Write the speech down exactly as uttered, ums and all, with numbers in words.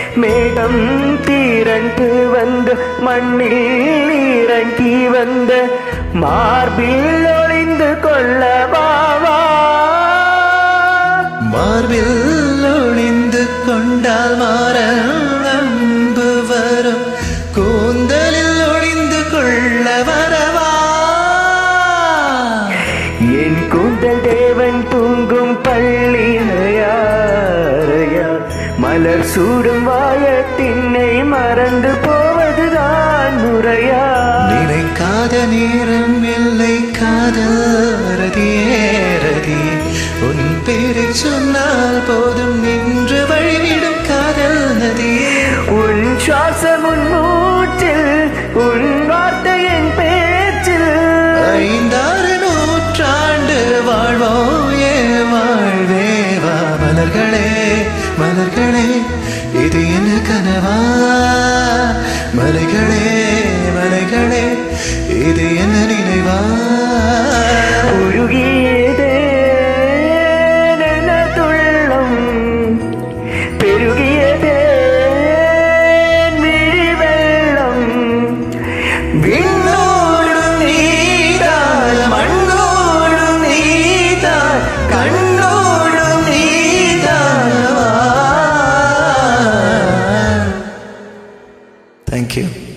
மேகம் தீரண்டு வந்த மண்ணில் இறங்கி வந்த மார்பில் ஒளிந்து கொள்ளவாவா மார்பில் ஒளிந்து கொண்டால் மாறன் அன்பு வரும் கூந்தலில் ஒளிந்து கொள்ள வரவா என் கூந்தல் தேவன் தூங்கும் பள்ளியா மலர் சூடும் வாயத்தினை மறந்து போவதுதான் முறையா நினைக்காத நேரம் இல்லை காதரதியே ரதி உன் பேரை சொன்னால் போதும் நின்று வழிவிடும் காதல் நதியே உன் சுவாசம் உன் மூச்சில் உன் வார்த்தை என் பேச்சில் ஐந்தாறு நூற்றாண்டு வாழ்வோ ஏ வாழ்வேவா மலர்களே மலர்களே இது என்ன கனவா மலைகளே மலைகளே இது என்ன நினைவா உருகியதே துள்ளம் பெருகியதே விழி வெள்ளம் விண்ணோடும் நீதான் மண்ணோடும் நீதான் கண்ணோடும் நீதான். Thank you.